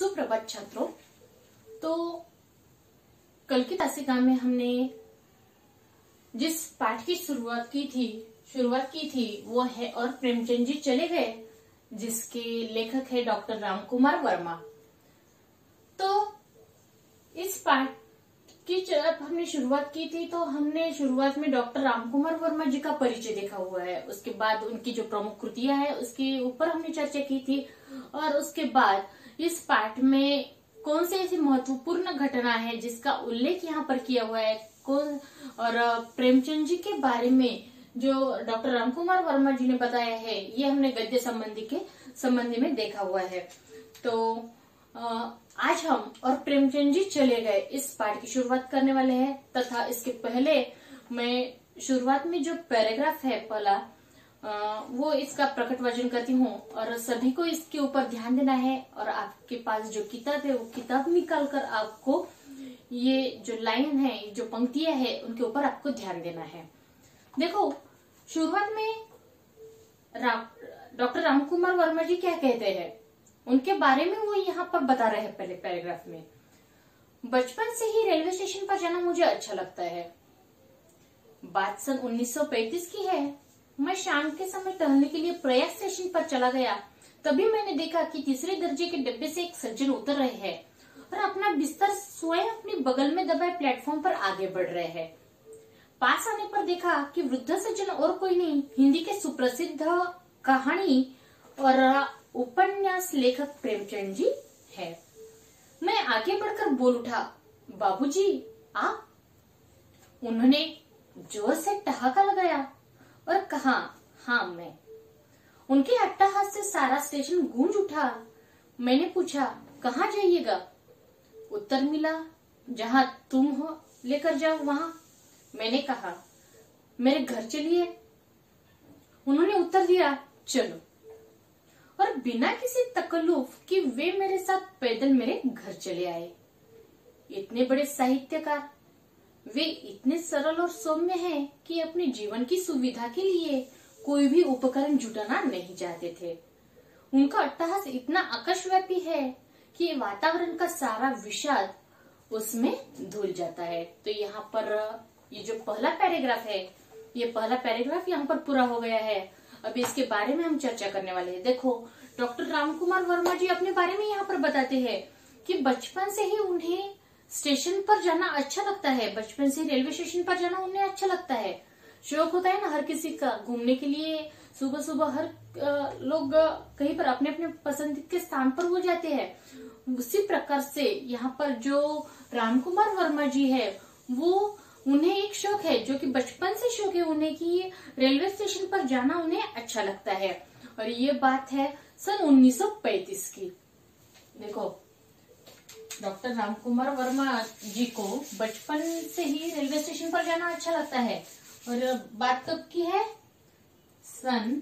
सुप्रभात छात्रों। तो कल की तासिका में हमने जिस पाठ की शुरुआत की थी वो है और प्रेमचंद जी चले गए, जिसके लेखक है डॉक्टर रामकुमार वर्मा। तो इस पाठ की जब हमने शुरुआत की थी तो हमने शुरुआत में डॉक्टर रामकुमार वर्मा जी का परिचय देखा हुआ है। उसके बाद उनकी जो प्रमुख कृतियां है उसके ऊपर हमने चर्चा की थी, और उसके बाद इस पाठ में कौन सी ऐसी महत्वपूर्ण घटना है जिसका उल्लेख यहाँ पर किया हुआ है, कौन और प्रेमचंद जी के बारे में जो डॉक्टर रामकुमार वर्मा जी ने बताया है, ये हमने गद्य संबंधी में देखा हुआ है। तो आज हम और प्रेमचंद जी चले गए इस पाठ की शुरुआत करने वाले हैं, तथा इसके पहले मैं शुरुआत में जो पैराग्राफ है पहला वो इसका प्रकट वचन करती हूँ, और सभी को इसके ऊपर ध्यान देना है। और आपके पास जो किताब है वो किताब निकाल कर आपको ये जो लाइन है, जो पंक्तियां है, उनके ऊपर आपको ध्यान देना है। देखो, शुरुआत में डॉक्टर रामकुमार वर्मा जी क्या कहते हैं उनके बारे में वो यहाँ पर बता रहे हैं। पहले पैराग्राफ में, बचपन से ही रेलवे स्टेशन पर जाना मुझे अच्छा लगता है। बात सन 1935 की है। मैं शाम के समय टहलने के लिए प्रयाग स्टेशन पर चला गया। तभी मैंने देखा कि तीसरे दर्जे के डिब्बे से एक सज्जन उतर रहे हैं और अपना बिस्तर स्वयं अपने बगल में दबाए प्लेटफॉर्म पर आगे बढ़ रहे हैं। पास आने पर देखा कि वृद्ध सज्जन और कोई नहीं, हिंदी के सुप्रसिद्ध कहानी और उपन्यास लेखक प्रेमचंद जी है। मैं आगे बढ़कर बोल उठा, बाबूजी आप? उन्होंने जोर से ठहाका लगाया और कहा, हाँ मैं। उनके अट्टहास से सारा स्टेशन गूंज उठा। मैंने पूछा, कहाँ जाइएगा? उत्तर मिला, जहाँ तुम हो लेकर जाओ वहां। मैंने कहा, मेरे घर चलिए। उन्होंने उत्तर दिया, चलो। और बिना किसी तकल्लुफ कि वे मेरे साथ पैदल मेरे घर चले आए। इतने बड़े साहित्यकार, वे इतने सरल और सौम्य हैं कि अपने जीवन की सुविधा के लिए कोई भी उपकरण जुटाना नहीं चाहते थे। उनका अट्टहास इतना आकाशव्यापी है कि वातावरण का सारा विषाद उसमें धुल जाता है। तो यहाँ पर ये जो पहला पैराग्राफ है, ये पहला पैराग्राफ यहाँ पर पूरा हो गया है। अभी इसके बारे में हम चर्चा करने वाले हैं। देखो, डॉक्टर रामकुमार वर्मा जी अपने बारे में यहाँ पर बताते हैं कि बचपन से ही उन्हें स्टेशन पर जाना अच्छा लगता है। बचपन से रेलवे स्टेशन पर जाना उन्हें अच्छा लगता है। शौक होता है ना हर किसी का घूमने के लिए। सुबह सुबह हर लोग कहीं पर अपने अपने पसंद के स्थान पर वो जाते हैं। उसी प्रकार से यहाँ पर जो रामकुमार वर्मा जी है, वो उन्हें एक शौक है, जो कि बचपन से शौक है उन्हें कि रेलवे स्टेशन पर जाना उन्हें अच्छा लगता है। और ये बात है सन 1935 की। देखो, डॉक्टर रामकुमार वर्मा जी को बचपन से ही रेलवे स्टेशन पर जाना अच्छा लगता है। और बात कब की है? सन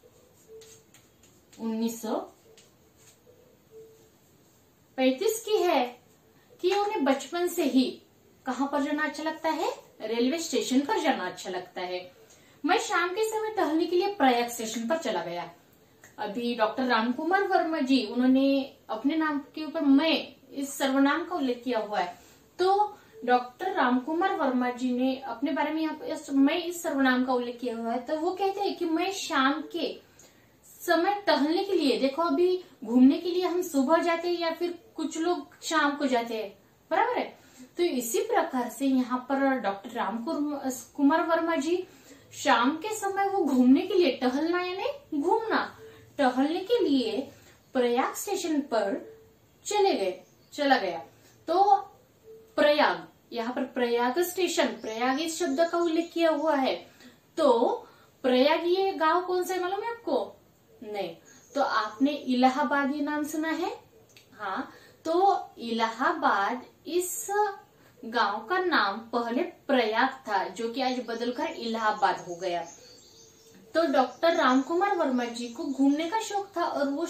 1935 की है कि उन्हें बचपन से ही कहाँ पर जाना अच्छा लगता है? रेलवे स्टेशन पर जाना अच्छा लगता है। मैं शाम के समय टहलने के लिए प्रयाग स्टेशन पर चला गया। अभी डॉक्टर रामकुमार वर्मा जी, उन्होंने अपने नाम के ऊपर मैं इस सर्वनाम का उल्लेख किया हुआ है। तो डॉक्टर रामकुमार वर्मा जी ने अपने बारे में यहाँ मैं इस सर्वनाम का उल्लेख किया हुआ है। तो वो कहते हैं कि मैं शाम के समय टहलने के लिए, देखो अभी घूमने के लिए हम सुबह जाते हैं या फिर कुछ लोग शाम को जाते हैं, बराबर है। तो इसी प्रकार से यहाँ पर डॉक्टर रामकुमार वर्मा जी शाम के समय वो घूमने के लिए, टहलना यानी घूमना, टहलने के लिए प्रयाग स्टेशन पर चला गया। तो प्रयाग, यहाँ पर प्रयाग स्टेशन, प्रयाग इस शब्द का उल्लेख किया हुआ है। तो प्रयाग ये गांव कौन सा है मालूम है आपको? नहीं। तो आपने इलाहाबाद ये नाम सुना है? हाँ। तो इलाहाबाद इस गांव का नाम पहले प्रयाग था, जो कि आज बदलकर इलाहाबाद हो गया। तो डॉक्टर रामकुमार वर्मा जी को घूमने का शौक था और वो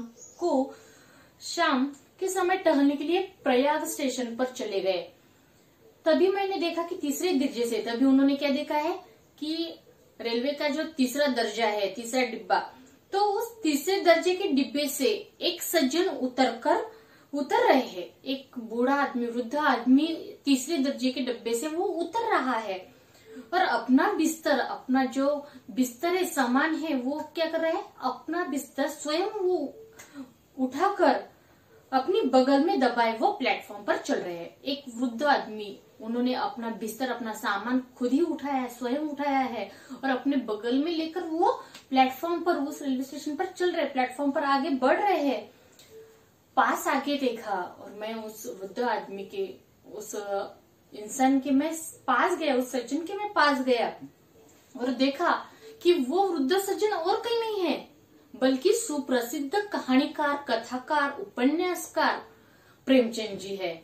शाम के समय टहलने के लिए प्रयाग स्टेशन पर चले गए। तभी मैंने देखा कि तीसरे दर्जे से, तभी उन्होंने क्या देखा है कि रेलवे का जो तीसरा दर्जा है, तीसरा डिब्बा, तो उस तीसरे दर्जे के डिब्बे से एक सज्जन उतरकर उतर रहे हैं। एक बूढ़ा आदमी, वृद्ध आदमी तीसरे दर्जे के डब्बे से वो उतर रहा है और अपना बिस्तर, अपना जो बिस्तर है, सामान है, वो क्या कर रहा है, अपना बिस्तर स्वयं वो उठाकर अपनी बगल में दबाए वो प्लेटफॉर्म पर चल रहे हैं। एक वृद्ध आदमी, उन्होंने अपना बिस्तर, अपना सामान खुद ही उठाया है, स्वयं उठाया है और अपने बगल में लेकर वो प्लेटफॉर्म पर, उस रेलवे स्टेशन पर चल रहे, प्लेटफॉर्म पर आगे बढ़ रहे हैं। पास आके देखा और मैं उस वृद्ध आदमी के, उस इंसान के मैं पास गया, उस सज्जन के मैं पास गया और देखा कि वो वृद्ध सज्जन और कहीं नहीं है बल्कि सुप्रसिद्ध कहानीकार, कथाकार, उपन्यासकार प्रेमचंद जी है।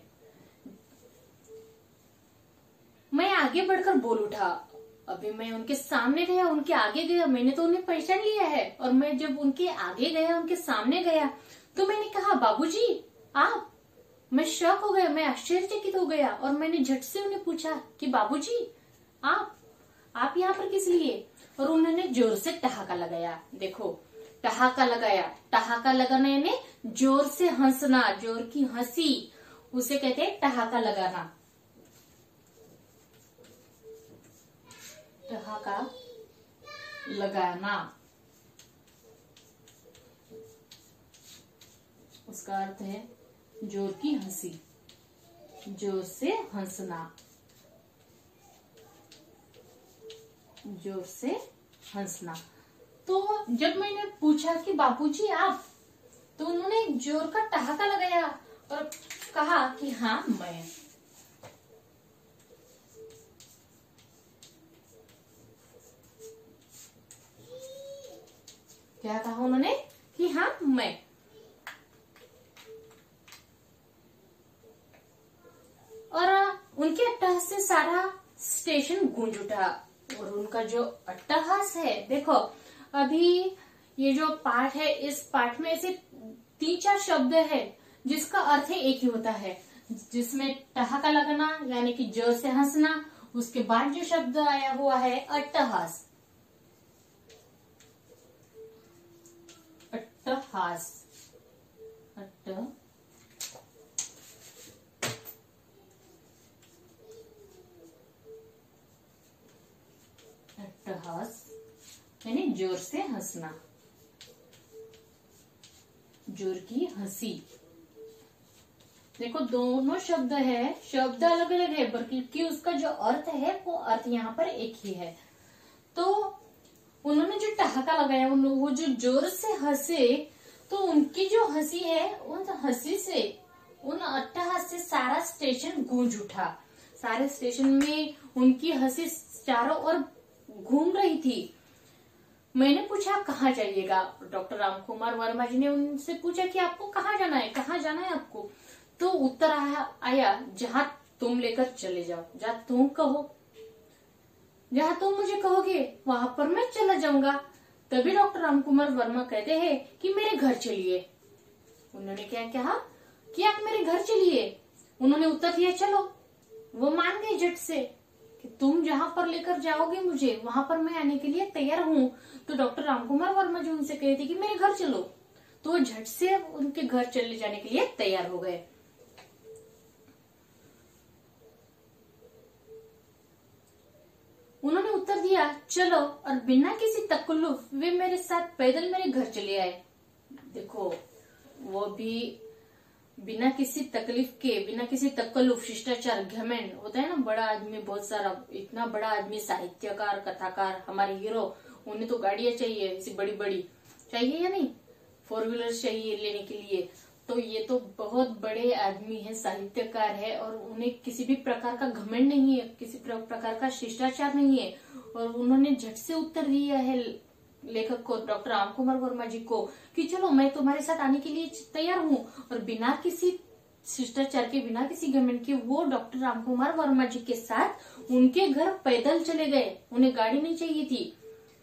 मैं आगे बढ़कर बोल उठा। अभी मैं उनके सामने गया, उनके आगे गया, मैंने तो उन्हें पहचान लिया है और मैं जब उनके आगे गया, उनके सामने गया तो मैंने कहा, बाबूजी आप। मैं शॉक हो गया, मैं आश्चर्यचकित हो गया और मैंने झट से उन्हें पूछा कि बाबूजी आप यहाँ पर किस लिए? और उन्होंने जोर से ठहाका लगाया। देखो, ठहाका लगाया, ठहाका लगाना यानी जोर से हंसना, जोर की हंसी, उसे कहते हैं ठहाका लगाना। ठहाका लगाना, उसका अर्थ है जोर की हंसी, जोर से हंसना, जोर से हंसना। तो जब मैंने पूछा कि बाबूजी आप, तो उन्होंने जोर का ठहाका लगाया और कहा कि हाँ मैं। क्या कहा उन्होंने कि हाँ मैं। और उनके अट्टहास से सारा स्टेशन गूंज उठा और उनका जो अट्टहास है, देखो अभी ये जो पाठ है, इस पाठ में ऐसे 3-4 शब्द है जिसका अर्थ है एक ही होता है, जिसमें ठहाका लगाना यानी कि जोर से हंसना, उसके बाद जो शब्द आया हुआ है अट्टहास, अट्टहास, अट्टहास यानी जोर से हंसना, जोर की हंसी। देखो दोनों शब्द है, शब्द अलग अलग है बल्कि उसका जो अर्थ है वो अर्थ यहाँ पर एक ही है। तो उन्होंने जो ठहाका लगाया, वो जो जोर से हंसे, तो उनकी जो हंसी है, उन हंसी से, उन अट्टहास से सारा स्टेशन गूंज उठा। सारे स्टेशन में उनकी हंसी चारों ओर घूम रही थी। मैंने पूछा कहाँ जाइएगा? डॉक्टर रामकुमार वर्मा जी ने उनसे पूछा कि आपको कहाँ जाना है, कहाँ जाना है आपको? तो उत्तर आया जहाँ तुम लेकर चले जाओ, जहाँ तुम कहो, जहाँ तुम मुझे कहोगे वहां पर मैं चला जाऊंगा। तभी डॉक्टर रामकुमार वर्मा कहते हैं कि मेरे घर चलिए। उन्होंने क्या कहा कि आप मेरे घर चलिए। उन्होंने उत्तर दिया चलो। वो मान गए झट से कि तुम जहां पर लेकर जाओगे मुझे, वहां पर मैं आने के लिए तैयार हूँ। तो डॉक्टर रामकुमार वर्मा जी उनसे कहे थे कि मेरे घर चलो, तो वो झट से उनके घर चले जाने के लिए तैयार हो गए। उन्होंने उत्तर दिया चलो, और बिना किसी तकल्लुफ वे मेरे साथ पैदल मेरे घर चले आए। देखो वो भी बिना किसी तकलीफ के, बिना किसी तकल्लुफ, शिष्टाचार, घमंड होता है ना, बड़ा आदमी, बहुत सारा, इतना बड़ा आदमी, साहित्यकार, कथाकार, हमारे हीरो, उन्हें तो गाड़ियां चाहिए, ऐसी बड़ी बड़ी चाहिए या नहीं, 4 व्हीलर चाहिए लेने के लिए। तो ये तो बहुत बड़े आदमी है, साहित्यकार है, और उन्हें किसी भी प्रकार का घमंड नहीं है, किसी प्रकार का शिष्टाचार नहीं है। और उन्होंने झट से उत्तर दिया है लेखक को, डॉक्टर रामकुमार वर्मा जी को, कि चलो मैं तुम्हारे साथ आने के लिए तैयार हूँ। और बिना किसी शिष्टाचार के, बिना किसी घमंड के, वो डॉक्टर रामकुमार वर्मा जी के साथ उनके घर पैदल चले गए। उन्हें गाड़ी नहीं चाहिए थी,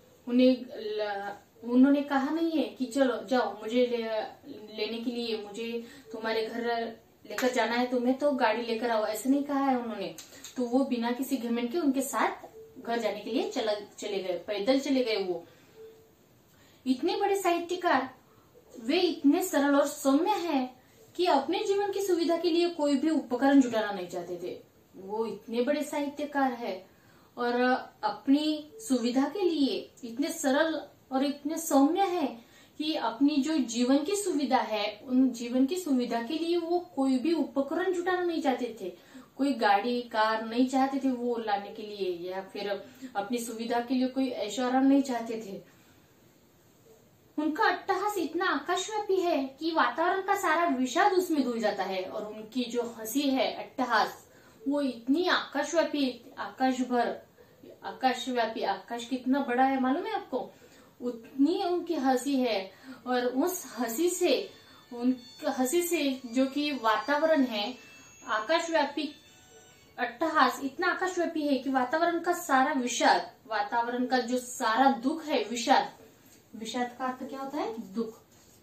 उन्होंने कहा नहीं है कि चलो जाओ मुझे लेने के लिए, मुझे तुम्हारे घर लेकर जाना है, तुम्हें तो गाड़ी लेकर आओ, ऐसे नहीं कहा है उन्होंने। तो वो बिना किसी घमंड के उनके साथ घर जाने के लिए चले गए, पैदल चले गए। वो इतने बड़े साहित्यकार, वे इतने सरल और सौम्य हैं कि अपने जीवन की सुविधा के लिए कोई भी उपकरण जुटाना नहीं चाहते थे। वो इतने बड़े साहित्यकार है और अपनी सुविधा के लिए इतने सरल और इतने सौम्य है कि अपनी जो जीवन की सुविधा है, उन जीवन की सुविधा के लिए वो कोई भी उपकरण जुटाना नहीं चाहते थे। कोई गाड़ी कार नहीं चाहते थे वो लाने के लिए, या फिर अपनी सुविधा के लिए कोई ऐशोआराम नहीं चाहते थे। उनका अट्टहास इतना आकाशव्यापी है कि वातावरण का सारा विषाद उसमें धुल जाता है। और उनकी जो हंसी है, अट्टहास, वो इतनी आकाशव्यापी, आकाशव्यापी, आकाश कितना बड़ा है मालूम है आपको, उतनी उनकी हंसी है। और उस हंसी से जो कि वातावरण है, आकाशव्यापी अट्टहास इतना आकाशव्यापी है कि वातावरण का सारा विषाद, वातावरण का जो सारा दुख है, विषाद का अर्थ क्या होता है? दुख।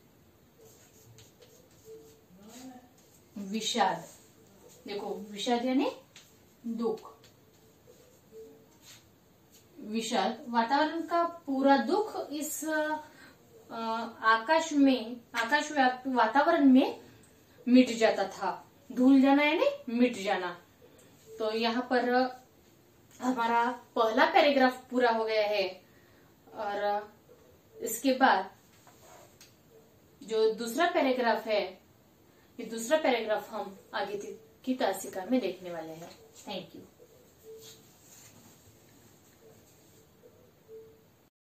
विषाद, देखो विषाद यानी दुख, विषाद, वातावरण का पूरा दुख इस आकाशव्यापी वातावरण में मिट जाता था। धुल जाना यानी मिट जाना। तो यहाँ पर हमारा पहला पैराग्राफ पूरा हो गया है और इसके बाद जो दूसरा पैराग्राफ है, ये दूसरा पैराग्राफ हम आगे की तासिका में देखने वाले हैं। Thank you.